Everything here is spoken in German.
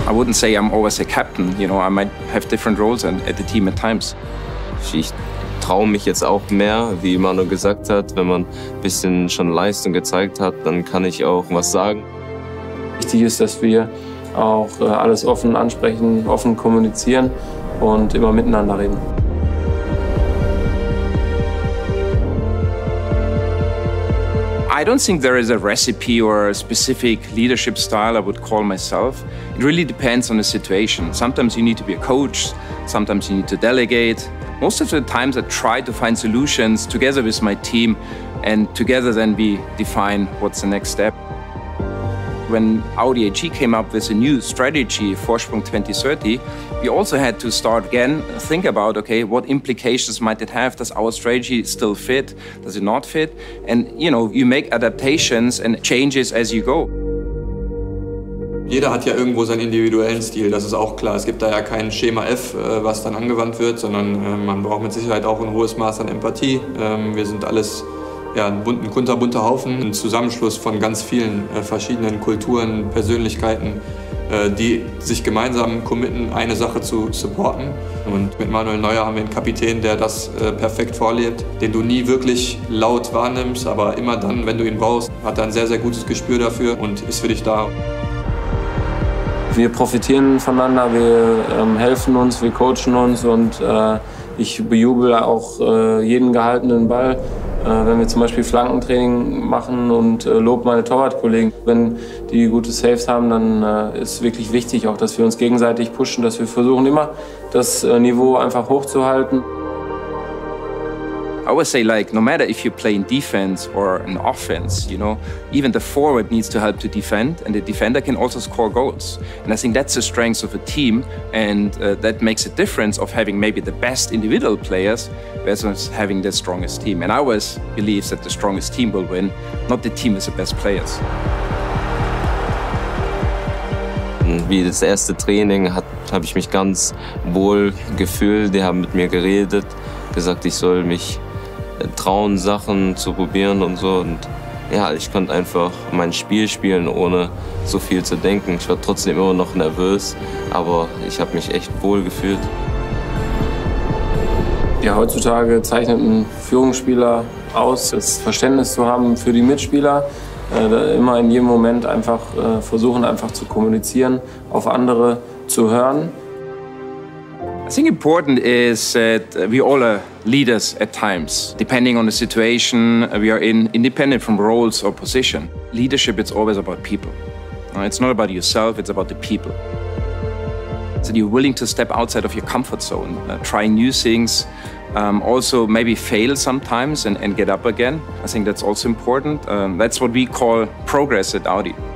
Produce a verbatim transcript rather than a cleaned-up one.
I wouldn't say I'm always a captain, you know, I might have different roles at the team at times. Ich traue mich jetzt auch mehr, wie Manu gesagt hat. Wenn man ein bisschen schon Leistung gezeigt hat, dann kann ich auch was sagen. Wichtig ist, dass wir auch alles offen ansprechen, offen kommunizieren und immer miteinander reden. I don't think there is a recipe or a specific leadership style I would call myself. It really depends on the situation. Sometimes you need to be a coach, sometimes you need to delegate. Most of the times I try to find solutions together with my team, and together then we define what's the next step. When Audi A G came up with a new strategy, Vorsprung twenty thirty, we also had to start again, think about, okay, what implications might it have? Does our strategy still fit? Does it not fit? And, you know, you make adaptations and changes as you go. Jeder hat ja irgendwo seinen individuellen Stil, das ist auch klar. Es gibt da ja kein Schema F, was dann angewandt wird, sondern man braucht mit Sicherheit auch ein hohes Maß an Empathie. Wir sind alles ja, ein bunten, kunterbunter Haufen, ein Zusammenschluss von ganz vielen äh, verschiedenen Kulturen, Persönlichkeiten, äh, die sich gemeinsam committen, eine Sache zu supporten. Und mit Manuel Neuer haben wir einen Kapitän, der das äh, perfekt vorlebt, den du nie wirklich laut wahrnimmst, aber immer dann, wenn du ihn brauchst, hat er ein sehr, sehr gutes Gespür dafür und ist für dich da. Wir profitieren voneinander, wir ähm, helfen uns, wir coachen uns und äh, ich bejubel auch äh, jeden gehaltenen Ball. Wenn wir zum Beispiel Flankentraining machen und äh, lob meine Torwartkollegen. Wenn die gute Saves haben, dann äh, ist wirklich wichtig, auch, dass wir uns gegenseitig pushen, dass wir versuchen immer das äh, Niveau einfach hochzuhalten. I always say, like, no matter if you play in defense or in offense, you know, even the forward needs to help to defend, and the defender can also score goals. And I think that's the strength of a team, and uh, that makes a difference of having maybe the best individual players versus having the strongest team. And I always believe that the strongest team will win, not the team with the best players. Wie das erste Training habe ich mich ganz wohl gefühlt. Die haben mit mir geredet, gesagt, ich soll mich trauen, Sachen zu probieren und so. Und ja, ich konnte einfach mein Spiel spielen, ohne so viel zu denken. Ich war trotzdem immer noch nervös, aber ich habe mich echt wohl gefühlt. Ja, heutzutage zeichnet ein Führungsspieler aus, das Verständnis zu haben für die Mitspieler, äh, immer in jedem Moment einfach äh, versuchen, einfach zu kommunizieren, auf andere zu hören. I think important is that we all are leaders at times. Depending on the situation we are in, independent from roles or position. Leadership, it's always about people. It's not about yourself, it's about the people. So you're willing to step outside of your comfort zone, uh, try new things, um, also maybe fail sometimes and, and get up again. I think that's also important. Um, that's what we call progress at Audi.